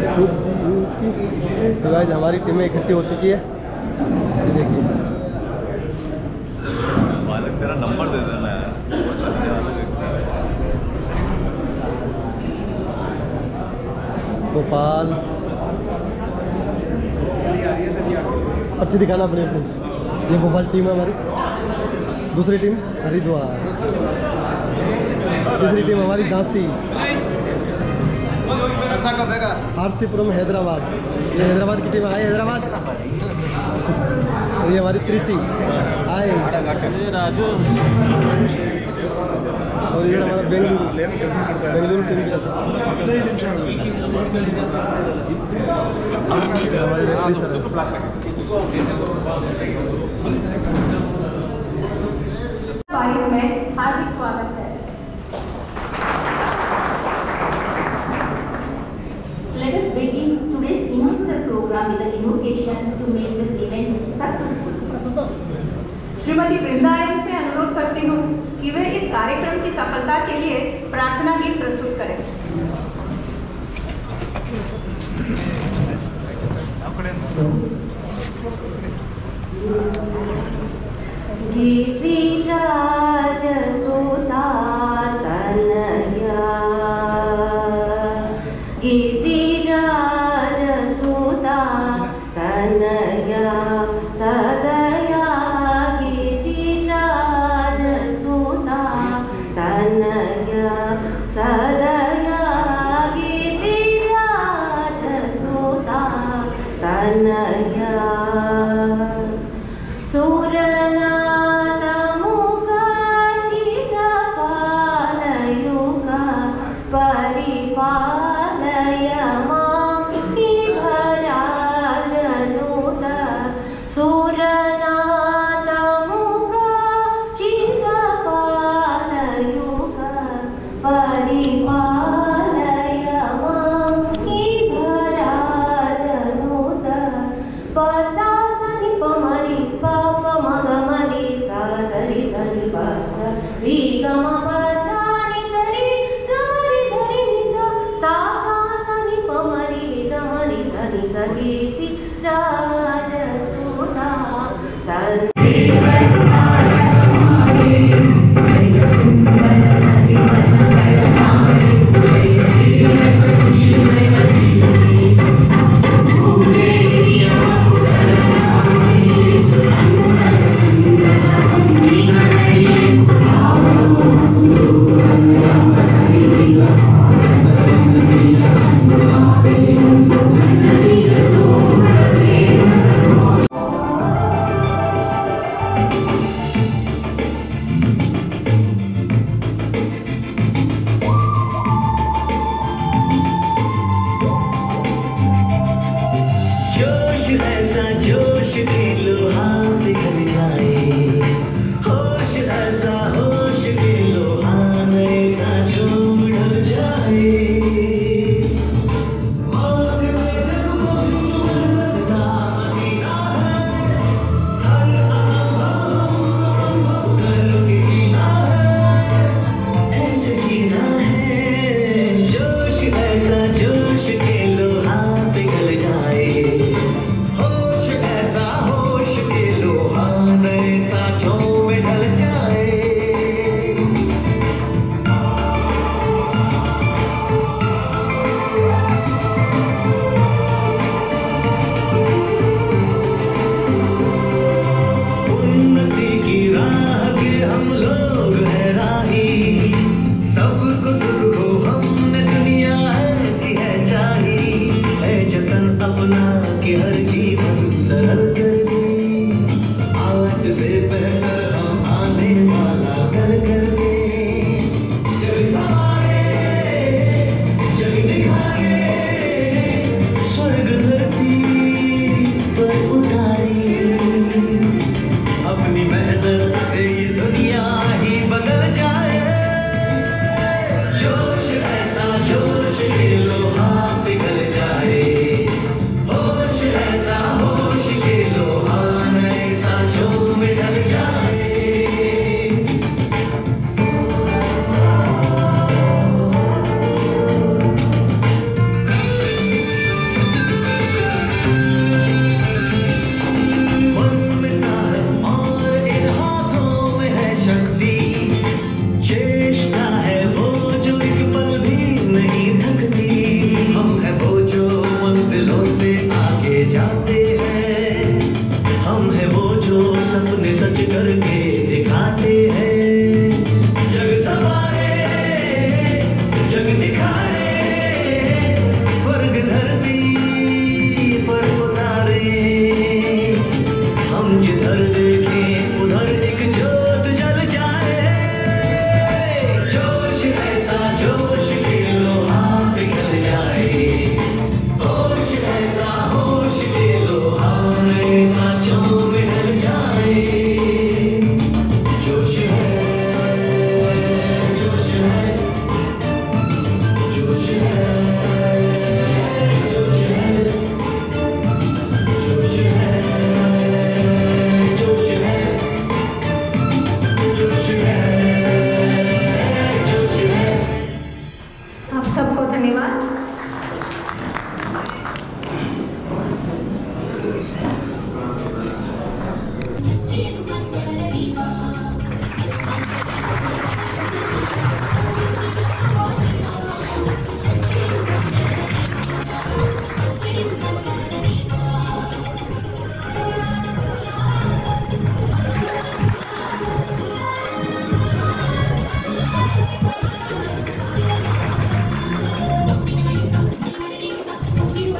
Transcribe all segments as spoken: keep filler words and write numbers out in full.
तो गाइस हमारी टीमें इकट्ठी हो चुकी है, ये देखिए। मालिक तेरा नंबर दे देना यार। गोपाल पट्टी दिखाना अपनी अपनी। ये गोपाल टीम है हमारी। दूसरी टीम हरिद्वार, तीसरी टीम हमारी झांसी, आरसीपुरम हैदराबाद। ये हैदराबाद की टीम आई, हैदराबाद। और ये हमारी त्रिची आए, राजू। और ये हमारा बेंगलुरु, बेंगलुरु टीम की हमारे रेफरी सर। बाईस में हार्दिक स्वागत है। Let us begin today's inaugural program with the invocation to make this event successful. Shrimati वृंदायन से अनुरोध करती हूँ कि वे इस कार्यक्रम की सफलता के लिए प्रार्थना गीत प्रस्तुत करें। गिरिराज सुता तनया, गिरिराज सुता तनया सदया, गिरिराज सुता तनया सदया, गिरिराज सुता तनया। सुरनाथ मुखा चिदपालयुगा परिपालय मां इधराजनुत। सुरनाथ मुखा चिदपालयुगा परिपालय मां इधराजनुत। पसा सनि पमरि पाप मगमरि सा सरि सनि पस रि गम पसा नि सरि गमरि सरि नि सा सा सा सनि पमरि गमरि सनि सरि रि राज सुता तन। Thank you.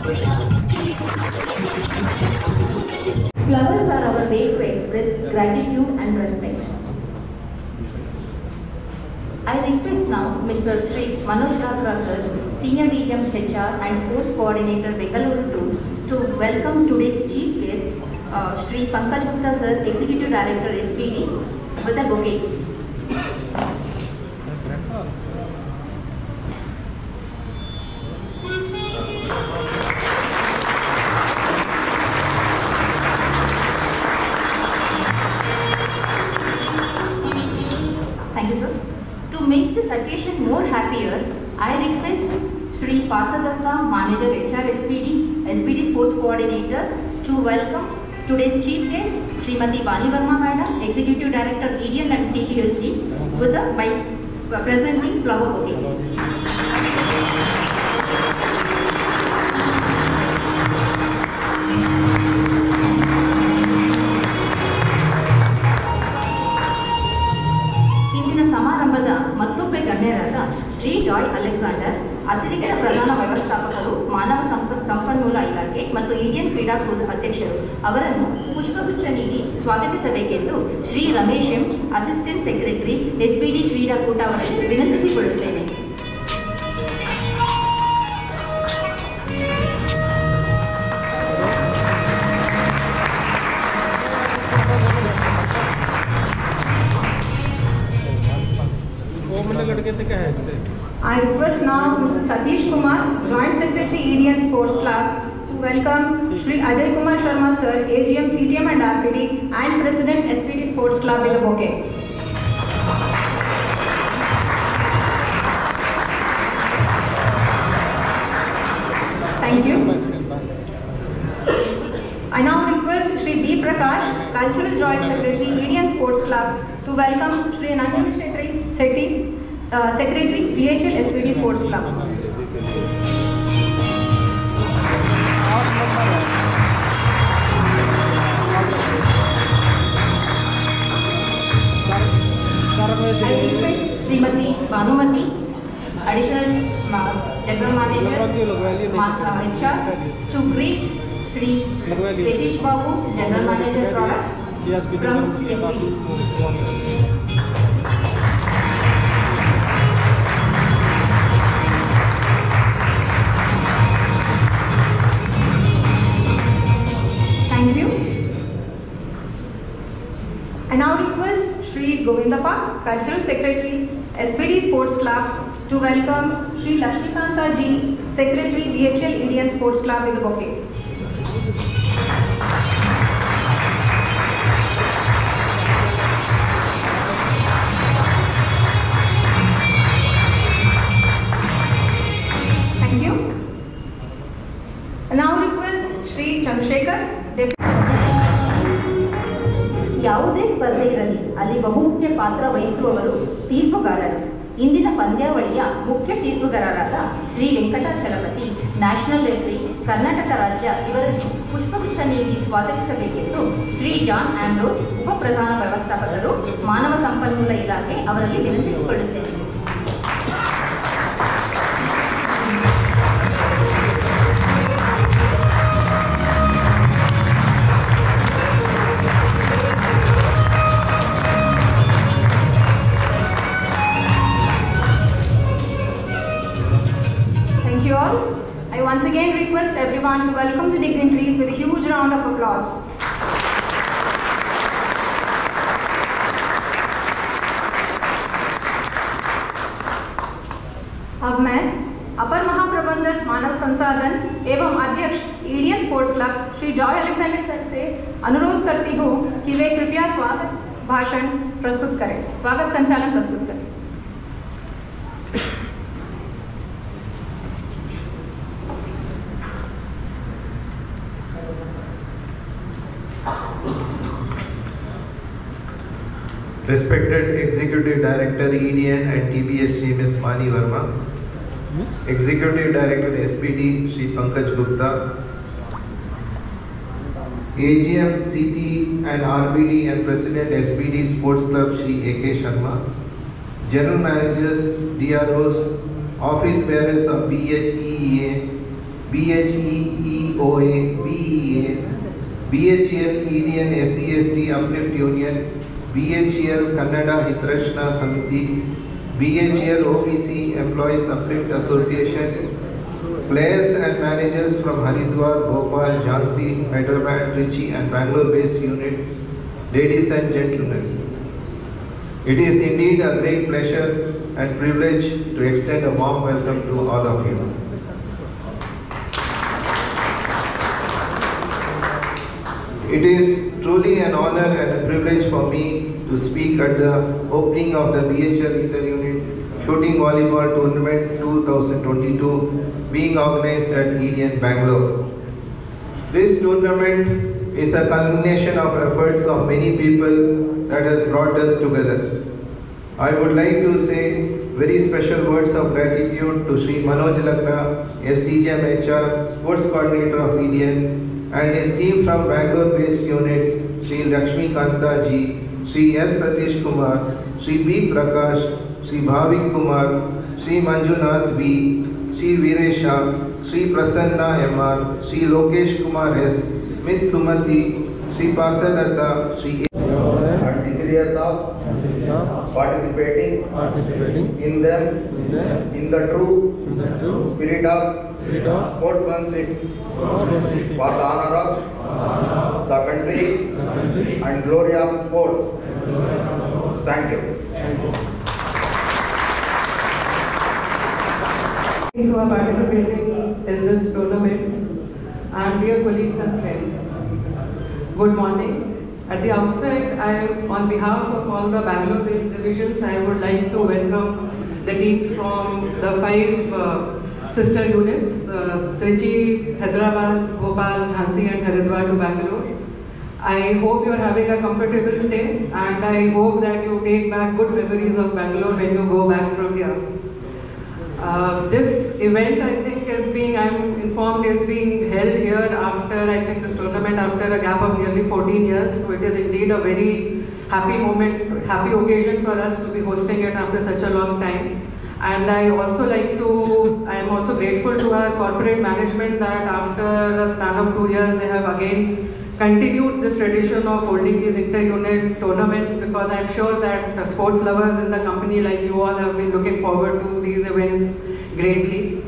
Flowers are our way to express gratitude and respect. I request now Mister Shri Manoj Ratra sir, Senior D G M H R and Sports Coordinator Bengaluru two, to welcome today's chief guest, uh, Shri Pankaj Gupta sir, Executive Director S P D, with a bouquet. Thank you, sir. To make this occasion more happier, I request Shri Parthadatta, Manager H R S P D, S P D Sports Coordinator, to welcome today's chief guest, Srimati Bani Verma Madam, Executive Director E D N and T P H D, with a by presenting flower bouquet. ಸಮಾರಂಭದ ಮತ್ತೊಬ್ಬ ಗಣ್ಯರಾದ Shri Joy Alexander, ಅತಿರಿಕ್ತ ಪ್ರಧಾನ ವ್ಯವಸ್ಥಾಪಕರು, ಮಾನವ ಸಂಪನ್ಮೂಲ ಇಲಾಖೆ ಮತ್ತು ಇಂಡಿಯನ್ ಕ್ರೀಡಾ ಅಧ್ಯಕ್ಷರು ಅವರನ್ನು ಪುಷ್ಪಗುಚ್ಛ ನೀಡಿ ಸ್ವಾಗತಿಸಬೇಕೆಂದು Shri Ramesh M, assistant secretary, SPD ಕ್ರೀಡಾಕೂಟ ಅವರಲ್ಲಿ ವಿನಂತಿಸಿಕೊಳ್ಳುತ್ತೇನೆ. I request now Mister Satish Kumar, Joint Secretary E D N Sports Club, to welcome Shri Ajay Kumar Sharma sir, A G M, C T M and R P D and President S P D Sports Club with a bouquet. Thank you. I now request Shri B. Prakash, Cultural Joint Secretary, E D N Sports Club, to welcome Shri Nanjali Shetty, Shetty uh, Secretary, B H L S P D Sports Club. I request Srimati Bhanumati, Additional uh, General Manager, H R, to greet Shri Setish Babu, General Manager Products from S P D. Thank you. I now request Shri Govindappa, Cultural Secretary, S P D Sports Club, to welcome Shri Lakshmikanta Ji, Secretary, B H L Indian Sports Club with a bouquet. Thank you. I now request Shri Chandrasekhar, ಯಾವುದೇ ಸ್ಪರ್ಧೆ ಇರಲಿ ಅಲ್ಲಿ ಬಹುಮುಖ್ಯ ಪಾತ್ರ ವಹಿಸುವವರು ತೀರ್ಪುಗಾರರು. ಇಂದಿನ ಪಂದ್ಯಾವಳಿಯ ಮುಖ್ಯ ತೀರ್ಪುಗಾರರಾದ ಶ್ರೀ ವೆಂಕಟಾಚಲಪತಿ, ನ್ಯಾಷನಲ್ ರೆಫ್ರಿ, ಕರ್ನಾಟಕ ರಾಜ್ಯ ಇವರನ್ನು ಪುಷ್ಪಗುಚ್ಛ ನೀಡಿ ಸ್ವಾಗತಿಸಬೇಕೆಂದು ಶ್ರೀ ಜಾನ್ ಆಂಡ್ರೋಸ್, ಉಪ ಪ್ರಧಾನ ವ್ಯವಸ್ಥಾಪಕರು, ಮಾನವ ಸಂಪನ್ಮೂಲ ಇಲಾಖೆ ಅವರಲ್ಲಿ ವಿನಂತಿಸಿಕೊಳ್ಳುತ್ತೇನೆ. I once again request everyone to welcome the dignitaries with a huge round of applause. अब मैं अपर महाप्रबंधक मानव संसाधन एवं अध्यक्ष Indian sports club Shri Joy Alexander sir से अनुरोध करती हूँ कि वे कृपया स्वागत भाषण प्रस्तुत करें, स्वागत संचालन प्रस्तुत करें. Respected Executive Director E D N and T B S Shri Miss Mani Verma, Executive Director S P D Shri Pankaj Gupta, A G M, C T and R P D and President S P D Sports Club Shri A K Sharma, General Managers, D R Os, Office Bearers of B H E E A, B H E E O A, B E A, B H E L Indian S C S T Uplift Union, B H E L Kannada Hitrashna Samiti, B H E L O B C Employees Uplift Association, players and managers from Haridwar, Bhopal, Jhansi, Hyderabad, Trichy and Bangalore based unit, ladies and gentlemen. It is indeed a great pleasure and privilege to extend a warm welcome to all of you. It is truly an honor and a privilege for me to speak at the opening of the B H L Inter-Unit Shooting Volleyball Tournament twenty twenty-two being organized at Eden, Bangalore. This tournament is a culmination of efforts of many people that has brought us together. I would like to say very special words of gratitude to Shri Manoj Lakna, S D G M H R, Sports Coordinator of Eden, and his team from Bangalore-based units, Shri Lakshmi Kanta ji, Shri S Satish Kumar, Shri B Prakash, Shri Bhavik Kumar, Shri Manjunath B, Shri Viresha, Shri Prasanna M R, Shri Lokesh Kumar S, Miss Sumati, Shri Partha Shri and declares of participating, participating in them in the, in the true, in the true spirit of spirit of sportsmanship sportsmanship for the honor of the country the country and glory of sports. Thank you. Who are participating in this tournament, and dear colleagues and friends, good morning. At the outset, I, on behalf of all the Bangalore-based divisions, I would like to welcome the teams from the five uh, sister units, uh, Trichy, Hyderabad, Bhopal, Jhansi and Haridwar to Bangalore. I hope you are having a comfortable stay, and I hope that you take back good memories of Bangalore when you go back from here. Uh, this event, I think, is being, I'm informed, is being held here after, I think, this tournament after a gap of nearly fourteen years. So it is indeed a very happy moment, happy occasion for us to be hosting it after such a long time. And I also like to, I am also grateful to our corporate management that after a span of two years, they have again continued this tradition of holding these inter-unit tournaments, because I'm sure that uh, sports lovers in the company like you all have been looking forward to these events greatly.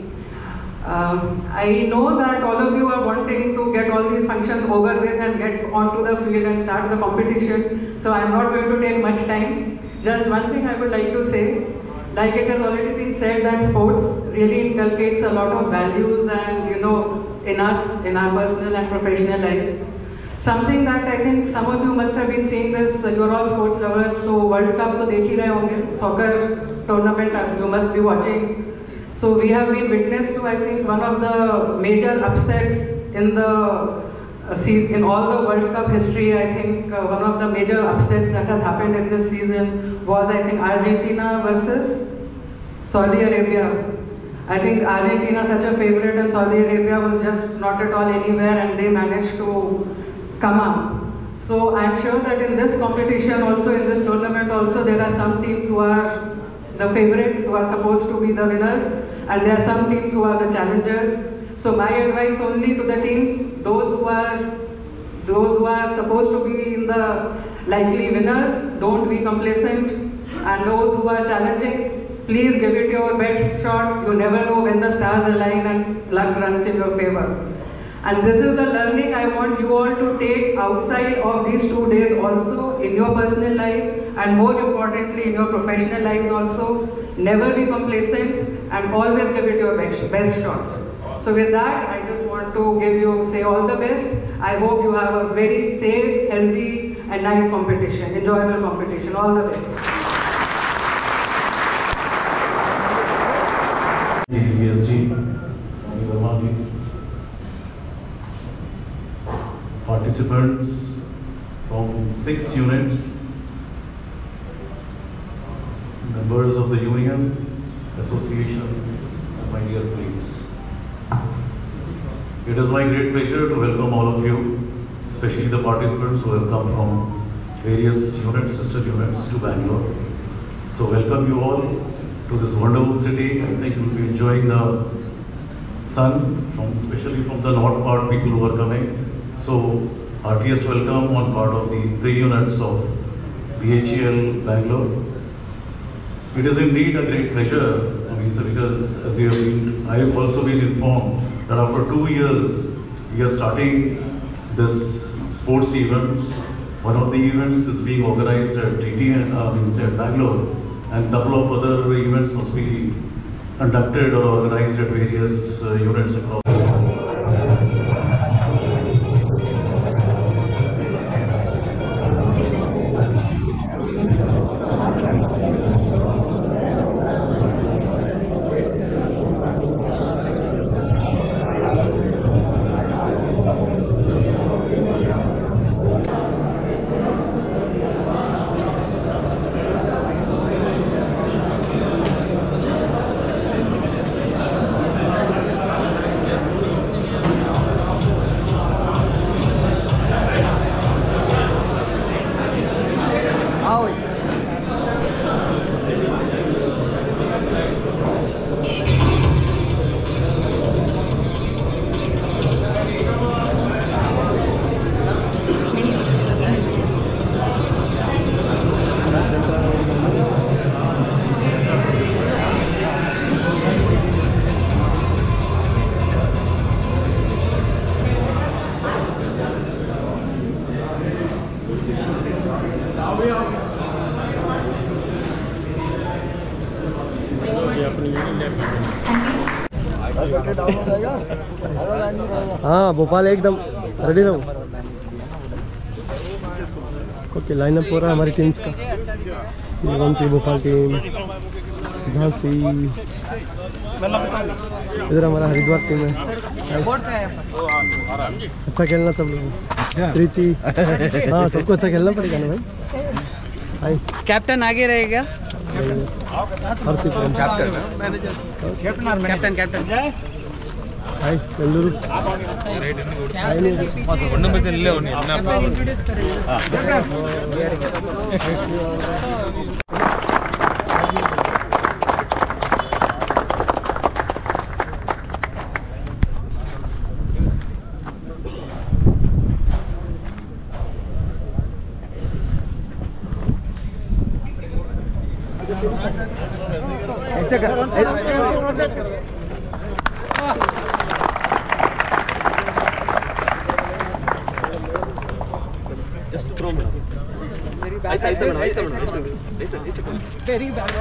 Um, I know that all of you are wanting to get all these functions over with and get onto the field and start the competition, so I'm not going to take much time. Just one thing I would like to say, like it has already been said, that sports really inculcates a lot of values and, you know, in us, in our personal and professional lives. Something that I think some of you must have been seeing this, uh, you're all sports lovers, so World Cup to dekh hi rahe honge, soccer tournament uh, you must be watching. So we have been witness to, I think, one of the major upsets in the uh, season, in all the World Cup history. I think uh, one of the major upsets that has happened in this season was, I think, Argentina versus Saudi Arabia. I think Argentina, such a favorite, and Saudi Arabia was just not at all anywhere, and they managed to come up. So I'm sure that in this competition also, in this tournament also, there are some teams who are the favorites, who are supposed to be the winners, and there are some teams who are the challengers. So my advice only to the teams, those who are those who are supposed to be in the likely winners, don't be complacent, and those who are challenging, please give it your best shot. You never know when the stars align and luck runs in your favor. And this is the learning I want you all to take outside of these two days also, in your personal lives, and more importantly in your professional lives also. Never be complacent and always give it your best, best shot. So with that, I just want to give you, say all the best. I hope you have a very safe, healthy and nice competition, enjoyable competition. All the best. Participants from six units, members of the union, associations, and my dear colleagues. It is my great pleasure to welcome all of you, especially the participants who have come from various units, sister units to Bangalore. So welcome you all to this wonderful city. I think you will be enjoying the sun from especially from the north part, people who are coming. So, heartiest welcome on part of the three units of B H E L Bangalore. It is indeed a great pleasure, Amisa, because as you have been, I have also been informed that after two years, we are starting this sports event. One of the events is being organized at T T N, uh, means at Bangalore, and a couple of other events must be conducted or organized at various uh, units across. हाँ भोपाल एकदम ready रहो। Okay lineup हो रहा है हमारी teams का। ये कौन सी भोपाल टीम, झांसी, इधर हमारा हरिद्वार टीम है। अच्छा खेलना सब लोग, त्रिची। हाँ सबको अच्छा खेलना पड़ेगा ना भाई। कैप्टन आगे रहेगा। Harshipuram captain captain captain hi Bengaluru hi ஒண்ணும் பிரச்சனை இல்ல ஒண்ணு என்ன ऐसे कर just throw me ऐसा ऐसा बना ऐसा बना ऐसा ऐसा ऐसा वेरी बैड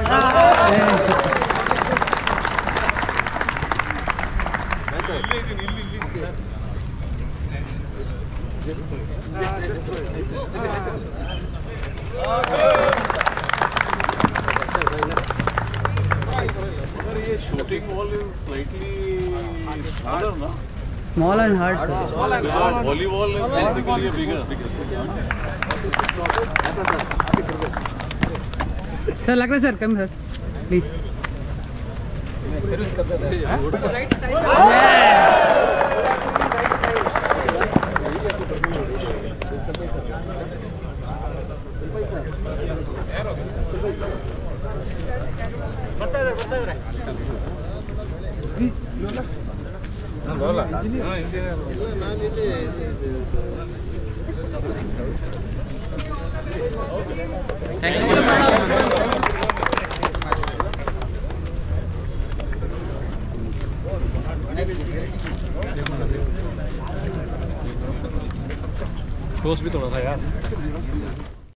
ये shooting ball is slightly smaller, na? Small and hard. Small and hard. Volleyball is basically a bigger. Sir, लग रहा है sir come sir please service करते थे ಬರ್ತಾ ಇದ್ದಾರೆ ಬರ್ತಾ ಇದ್ದಾರೆ ಲೋಲಾ ಹಾ ಇಂಜಿನಿಯರ್ ಇಲ್ಲ ನಾನು ಇಲ್ಲಿ थैंक यू क्लोज भी थोड़ा सा यार